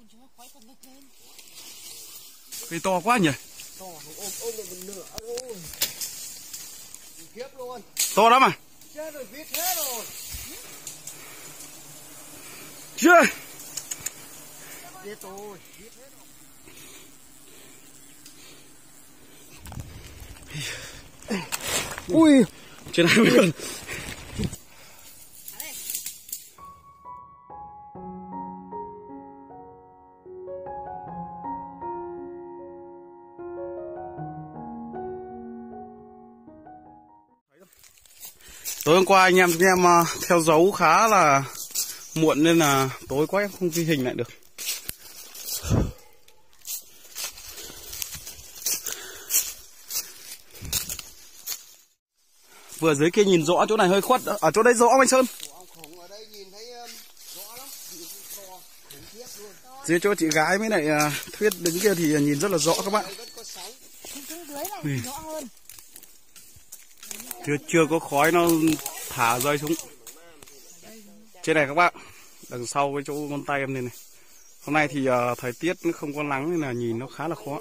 Cây to quá nhỉ? To, ôm được một nửa thôi. Khiếp luôn. To lắm à? Chết rồi, vít hết rồi. Chưa. Chết rồi, vít hết rồi. Ui, trên 20 cân. Tối hôm qua anh em theo dấu khá là muộn nên là tối quá em không ghi hình lại được. Vừa dưới kia nhìn rõ, chỗ này hơi khuất. Ở chỗ đây rõ không anh Sơn? Ở đây nhìn thấy rõ lắm. Dưới chỗ chị gái với lại Thuyết đứng kia thì nhìn rất là rõ các bạn. Chưa có khói nó thả rơi xuống. Trên này các bạn, đằng sau cái chỗ ngón tay em này này. Hôm nay thì thời tiết nó không có nắng nên là nhìn nó khá là khó.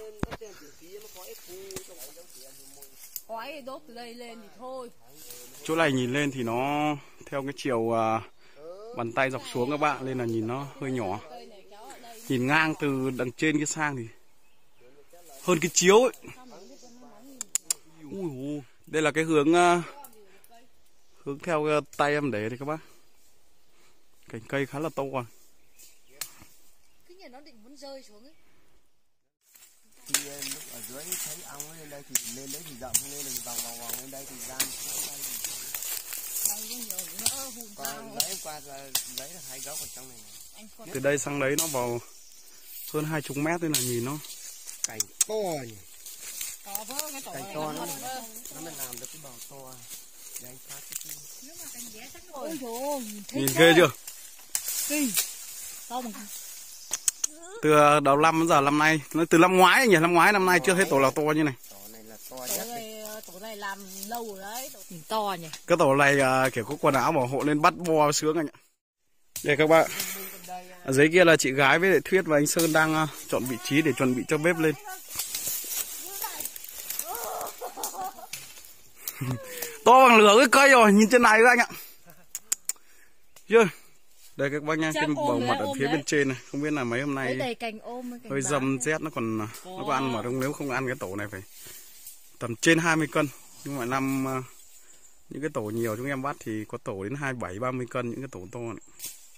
Khói đốt từ đây lên thì thôi. Chỗ này nhìn lên thì nó theo cái chiều bàn tay dọc xuống các bạn, nên là nhìn nó hơi nhỏ. Nhìn ngang từ đằng trên kia sang thì hơn cái chiếu ấy. Đây là cái hướng theo tay em để đây các bác. Cành cây khá là to à. Cứ nhìn nó định muốn rơi xuống ấy. Khi lúc ở dưới thấy ong lên đây thì lên đấy thì rộng, không lên thì vòng lên đây thì gian. Còn lấy qua lấy được 2 gốc ở trong này. Từ đây sang đấy nó vào hơn 20 mét nên là nhìn nó cành to nhỉ. Cành to nó mới làm được cái bò to. Để anh phát cái nhìn ghê chưa? To bằng Từ đầu năm đến giờ năm nay, từ năm ngoái nhỉ, năm nay chưa thấy tổ nào to như này. tổ này là to nhất. Tổ này làm lâu rồi đấy, nhìn to nhỉ. Cái tổ này kiểu có quần áo bảo hộ lên bắt bo sướng anh ạ. Đây các bạn, ở dưới kia là chị gái với lại Thuyết và anh Sơn đang chọn vị trí để chuẩn bị cho bếp lên. To bằng lửa cái cây rồi, nhìn trên này các anh ạ. Chưa? Đây các bác nha, cái bầu mặt ở phía bên trên này, không biết là mấy hôm nay hơi dầm rét nó có ăn mà không, nếu không ăn cái tổ này phải tầm trên 20 cân. Nhưng mọi năm những cái tổ nhiều chúng em bắt thì có tổ đến 27-30 cân, những cái tổ to này.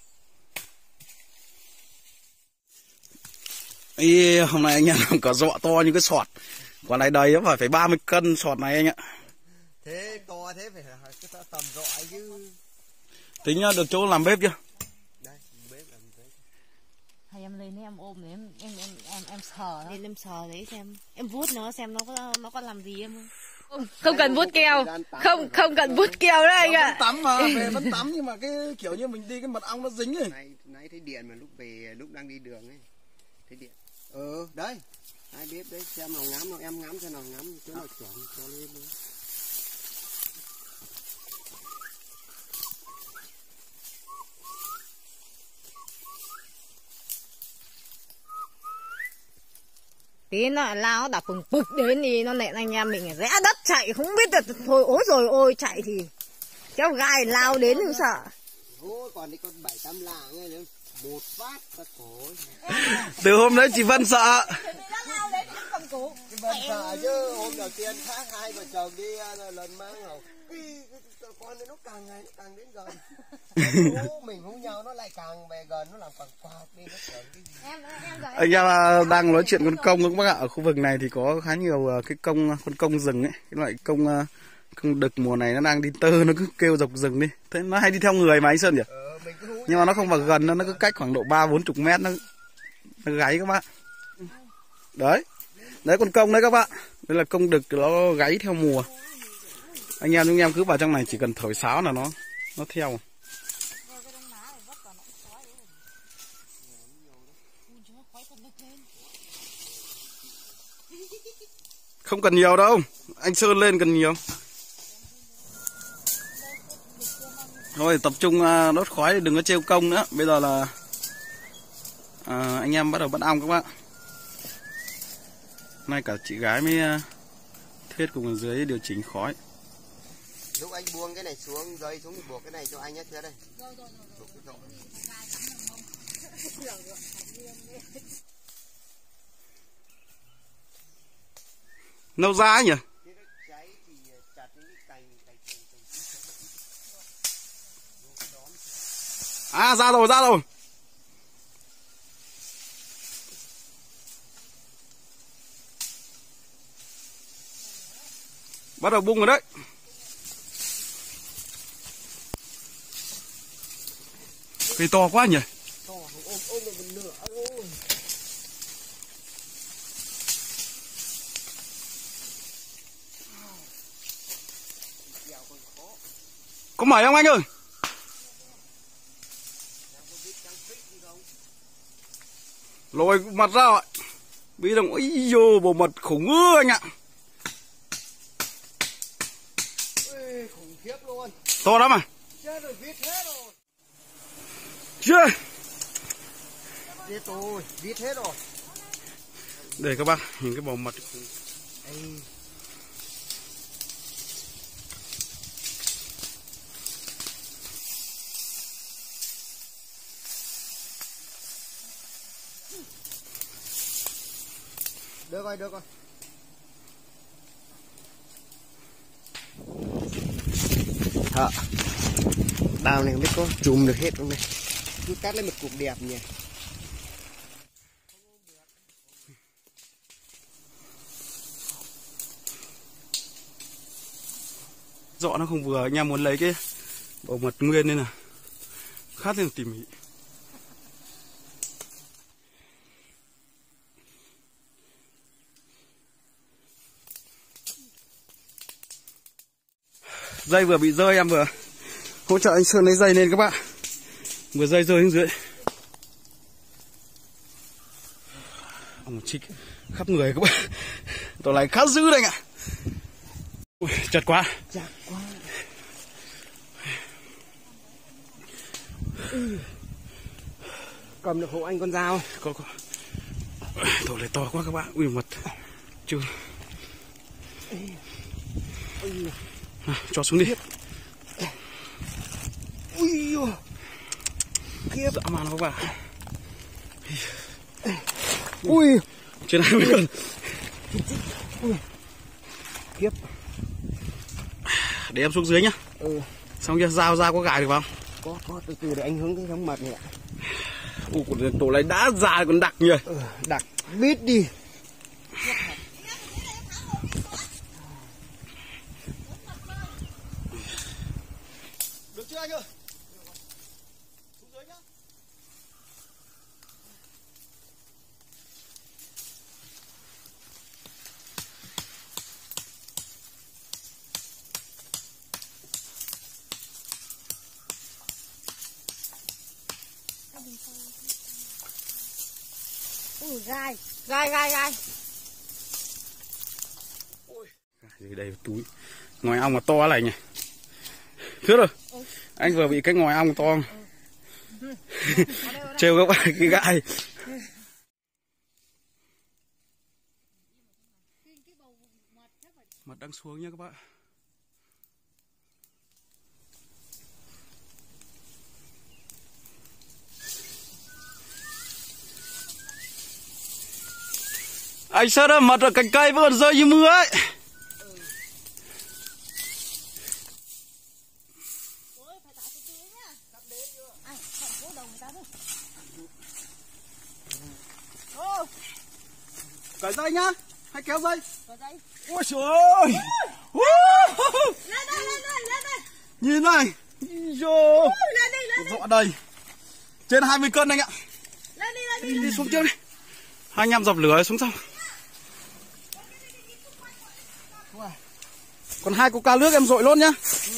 Ý, hôm nay anh em làm cả dọ to như cái sọt. Còn này đầy nó phải 30 cân sọt này anh ạ. Thế to thế phải cái tầm dọ chứ. Tính được chỗ làm bếp chưa? Đây, bếp làm thế. Hay em lên em ôm để em sờ lên, em sờ đấy xem, em vuốt nó xem nó có làm gì em không? Không cần vuốt keo, không cần vuốt keo đấy anh ạ. Vẫn tắm mà, về vẫn tắm nhưng mà cái kiểu như mình đi cái mật ong nó dính ấy. Nãy thấy điện mà lúc đang đi đường ấy. Thấy điện. Đấy. Hai bếp đấy, xem nào ngắm nào, em ngắm cho nào ngắm chỗ nào chuẩn cho lên nữa. Tí nó lao đạp bực đến thì nó nện anh em mình rẽ đất chạy không biết được thôi, ối rồi ôi chạy thì kéo gai lao đến không sợ. Thôi còn đi con 7-8 lạng ấy, một phát ta cổ. Từ hôm đấy chị Vân sợ. Chị Vân sợ chứ hôm đầu tiên khác hai vợ chồng đi lần mang rồi. Con nó càng ngày nó càng đến gần. Mình hú nhau nó lại càng về gần, nó làm càng quạt đi nó tưởng cái gì. Anh em đang nói chuyện con công các bác ạ. Ở khu vực này thì có khá nhiều cái con công rừng ấy, cái loại công đực mùa này nó đang đi tơ, nó cứ kêu dọc rừng đi. Thế nó hay đi theo người mà anh Sơn nhỉ? Nhưng mà nó không vào gần, nó cứ cách khoảng độ 30-40 mét nó gáy các bạn. Đấy. Đấy con công đấy các bạn. Đây là công đực, nó gáy theo mùa. Anh em chúng em cứ vào trong này chỉ cần thổi sáo là nó theo. Không cần nhiều đâu, anh Sơn lên cần nhiều. Thôi tập trung đốt khói, đừng có trêu công nữa. Bây giờ là Anh em bắt đầu bắt ong các bạn. Nay cả chị gái mới Thuyết cùng ở dưới điều chỉnh khói. Lúc anh buông cái này xuống, dây xuống thì buộc cái này cho anh nhé Thuyết đây. Nâu ra ấy nhỉ? À ra rồi, ra rồi. Bắt đầu bung rồi đấy. Cây to quá nhỉ? To, ôm được một nửa thôi. Có mẩy không anh ơi? Lôi mặt ra rồi. Bí đồng ôi dô bộ mật khủng ư anh ạ. Ui, khủng khiếp luôn. To lắm à? Chết rồi, vít hết rồi. Chưa. Chết rồi, vít hết rồi. Để các bác nhìn cái bầu mật. Được rồi, được rồi. Đào này không biết có chùm được hết không này. Cứ cắt lên một cục đẹp nhỉ. Dọ nó không vừa, anh em muốn lấy cái bầu mật nguyên nên là khát lên tỉ mỉ. Dây vừa bị rơi, em vừa hỗ trợ anh Sơn lấy dây lên các bạn. Vừa dây rơi xuống dưới. Ông chích khắp người các bạn. Tổ này khá dữ đây anh ạ. Ui, chật quá. Chặt quá. Cầm được hộ anh con dao. Có. Tổ này to quá các bạn. Ui mật. Chưa. Cho xuống đi. Ui dồi. Khiếp. Dã man các bạn. Ui. Trên 20 cân. Ui. Khiếp. Để em xuống dưới nhá. Xong kia dao ra có gài được không? Có, từ từ để anh hướng cái giống mật này ạ. Tổ này đã già còn đặc nhỉ. Đặc biết đi. Được chưa anh ơi? Xuống dưới nhá. Gai. Ôi, đây túi. Ngòi ong mà to này nhỉ. Thưa rồi. Anh vừa bị cái ngòi ong to. Trêu các bạn cái gãi. Mật đang xuống nha các bạn. Anh Sơn ơi, mật ở cành cây vẫn còn rơi như mưa ấy. Cởi dây nhá, hay kéo dây. Ôi trời ơi. Lên đây. Nhìn này. Vô. Dọ đầy. Trên 20 cân anh ạ. Lên Đi xuống trước đi. Hai anh em dập lửa xuống xong. Còn 2 coca nước em dội luôn nhá.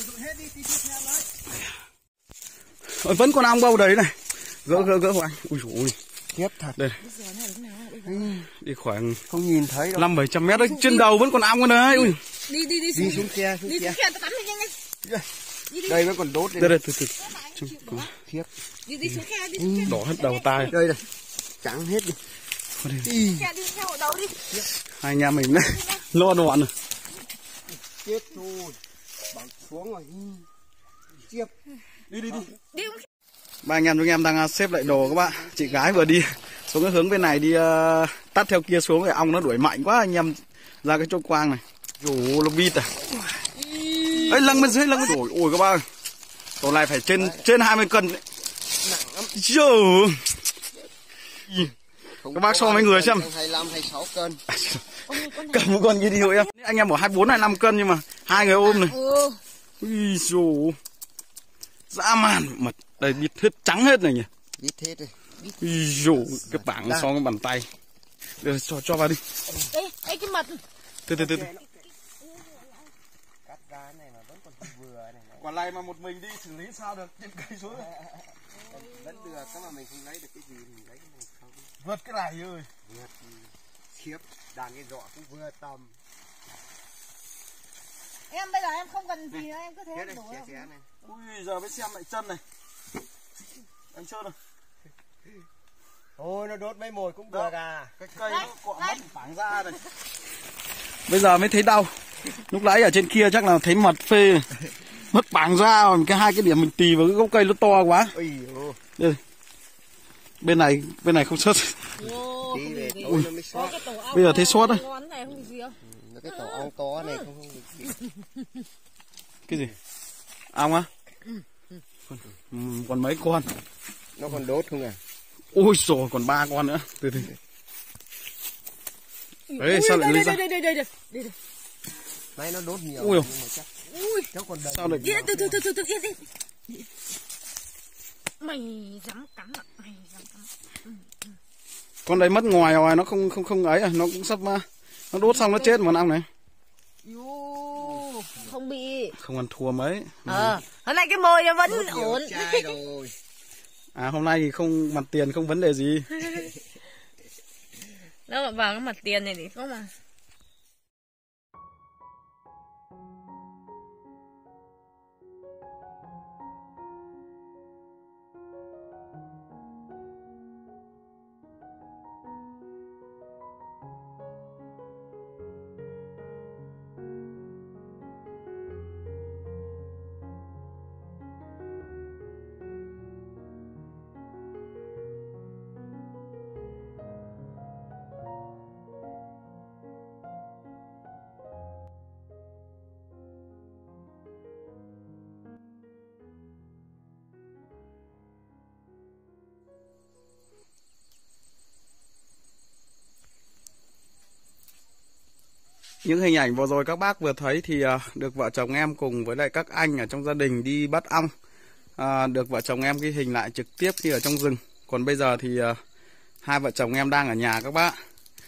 Vẫn còn ong bâu đấy này. Gỡ của anh. Ui dồi ôi. Khiếp thật. Đây. Đi khoảng không nhìn thấy đâu. 500-700 mét đấy. Trên đầu vẫn còn ong đấy. Ui. Đi xuống kia. Đi xuống kia tao tắm nhanh. Đây vẫn còn đốt lên. Đây từ. Khiếp. Đi xuống kia. Đỏ hết đầu tai. Đây. trắng hết đi. Đi theo đầu đi. Hai anh em mình đấy lo đoạn rồi. Chết rồi. Bằng xuống rồi. Tiếp. Đi. Ba anh em chúng em đang xếp lại đồ các bạn. Chị gái vừa đi xuống cái hướng bên này đi tắt theo kia xuống thì ong nó đuổi mạnh quá anh em ra cái chỗ quang này. Rủ nó vít à. Ấy lăng bên dưới lăng bên dưới. Ôi các bạn ơi. Tổ này phải trên 20 cân đấy. Nặng lắm. Trời. Các bác so với người xem. 25 26 cân. Cầm một con kia đi hộ em. Anh em bảo 24 25 cân nhưng mà hai người ôm này. Ui dồi. Dã man mật. Đây bịt hết trắng hết này nhỉ. Bịt hết rồi. Ui dồi, cái bảng so cái bàn tay. Được cho vào đi. Ê cái mật. Từ. Cắt ra này mà vẫn còn vừa này. Quả này mà một mình đi xử lý sao được, trên cây xuống. Vẫn được, cái mà mình không lấy được cái gì mình lấy cái này không. Vượt cái này ơi. Vượt khiếp, đàn cái giỏ cũng vừa tầm. Em bây giờ em không cần gì nữa, em cứ thế em đổ xé này. Ui giờ mới xem lại chân này. Anh Sơn rồi. Ôi nó đốt mấy mồi cũng được à. Cái cây nó cọ mất phẳng ra này. Bây giờ mới thấy đau. Lúc nãy ở trên kia chắc là thấy mật phê. Mất bảng ra rồi, hai cái điểm mình tì vào cái gốc cây nó to quá. Đây. Bên này không sót. Bây giờ thấy sót đấy. Cái tổ ong to này không được. Cái gì? Ong á? Còn mấy con? Nó còn đốt không à? Ôi rồi còn 3 con nữa. Từ. Đấy sao lại lấy ra? Đây. Nay nó đốt nhiều. Ui. Nhưng mà chắc. Cháu còn đợi. Sao lại? Từ. Mày dám cắn ạ, mày dám cắn. Con đấy mất ngoài rồi, nó không ấy à, nó cũng sắp nó đốt xong nó chết mà ong này. Không bị. Không ăn thua mấy. Hôm nay cái mồi nó vẫn ổn. Rồi. À hôm nay thì không mặt tiền không vấn đề gì. Nó vào cái mặt tiền này thì không mà. Những hình ảnh vừa rồi các bác vừa thấy thì được vợ chồng em cùng với lại các anh ở trong gia đình đi bắt ong. Được vợ chồng em ghi hình lại trực tiếp khi ở trong rừng. Còn bây giờ thì hai vợ chồng em đang ở nhà các bác.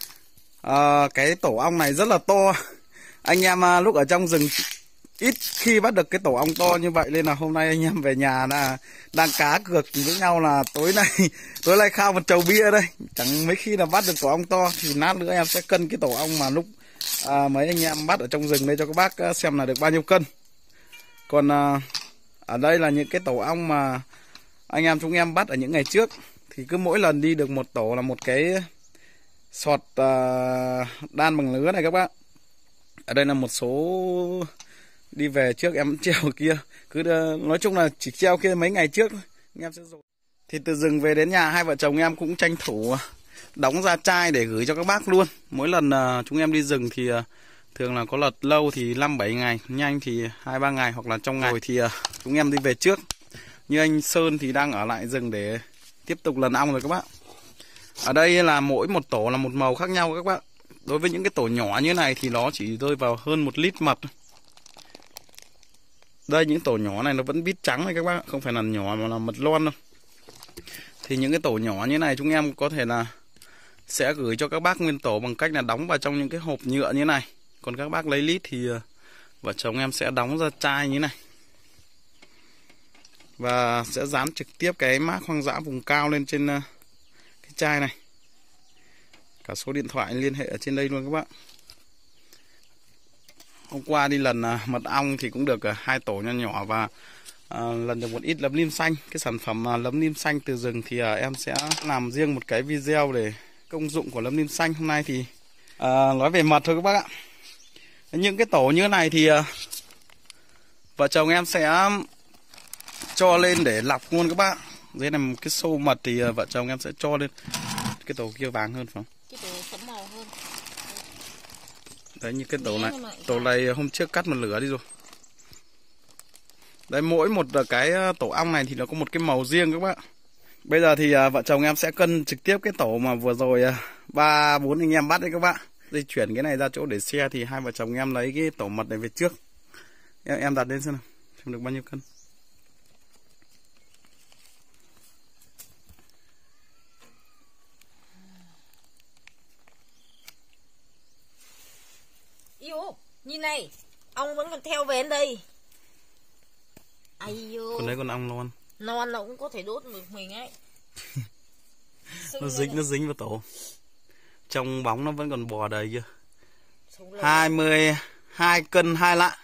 Cái tổ ong này rất là to. Anh em lúc ở trong rừng ít khi bắt được cái tổ ong to như vậy, nên là hôm nay anh em về nhà là đang cá cược với nhau là tối nay khao một chầu bia đây. Chẳng mấy khi là bắt được tổ ong to, thì lát nữa em sẽ cân cái tổ ong mà lúc mấy anh em bắt ở trong rừng đây cho các bác xem là được bao nhiêu cân. Còn ở đây là những cái tổ ong mà anh em chúng em bắt ở những ngày trước, thì cứ mỗi lần đi được một tổ là một cái sọt đan bằng lứa này các bác. Ở đây là một số đi về trước em treo kia, cứ nói chung là chỉ treo kia mấy ngày trước thôi anh em sẽ rồi. Thì từ rừng về đến nhà hai vợ chồng em cũng tranh thủ đóng ra chai để gửi cho các bác luôn. Mỗi lần chúng em đi rừng thì thường là có lật lâu thì 5-7 ngày, nhanh thì 2-3 ngày, hoặc là trong ngày thì chúng em đi về trước. Như anh Sơn thì đang ở lại rừng để tiếp tục lần ong rồi các bác. Ở đây là mỗi một tổ là một màu khác nhau các bác. Đối với những cái tổ nhỏ như này thì nó chỉ rơi vào hơn 1 lít mật. Đây những tổ nhỏ này nó vẫn bít trắng này các bác, không phải là nhỏ mà là mật lon đâu. Thì những cái tổ nhỏ như này chúng em có thể là sẽ gửi cho các bác nguyên tổ bằng cách là đóng vào trong những cái hộp nhựa như này. Còn các bác lấy lít thì vợ chồng em sẽ đóng ra chai như này. Và sẽ dán trực tiếp cái mác hoang dã vùng cao lên trên cái chai này. Cả số điện thoại liên hệ ở trên đây luôn các bác. Hôm qua đi lần mật ong thì cũng được 2 tổ nho nhỏ và lần được một ít lấm lim xanh. Cái sản phẩm lấm lim xanh từ rừng thì em sẽ làm riêng một cái video để công dụng của lấm lim xanh. Hôm nay thì nói về mật thôi các bác ạ. Những cái tổ như thế này thì vợ chồng em sẽ cho lên để lọc luôn các bác. Đây là một cái xô mật thì vợ chồng em sẽ cho lên. Cái tổ kia vàng hơn phải không? Cái tổ sẫm màu hơn. Đấy, như cái tổ này hôm trước cắt một lửa đi rồi. Đấy, mỗi một cái tổ ong này thì nó có một cái màu riêng các bác. Bây giờ thì vợ chồng em sẽ cân trực tiếp cái tổ mà vừa rồi 3-4 anh em bắt đấy các bác. Di chuyển cái này ra chỗ để xe thì hai vợ chồng em lấy cái tổ mật này về trước. Em đặt lên xem nào, xem được bao nhiêu cân. Yêu, nhìn này, ong vẫn còn theo về đến đây. Ai yêu. Con đấy con ong non. Non nó cũng có thể đốt được mình ấy. Nó dính vào tổ. Trong bóng nó vẫn còn bò đầy kia. 22 cân 2 lạng.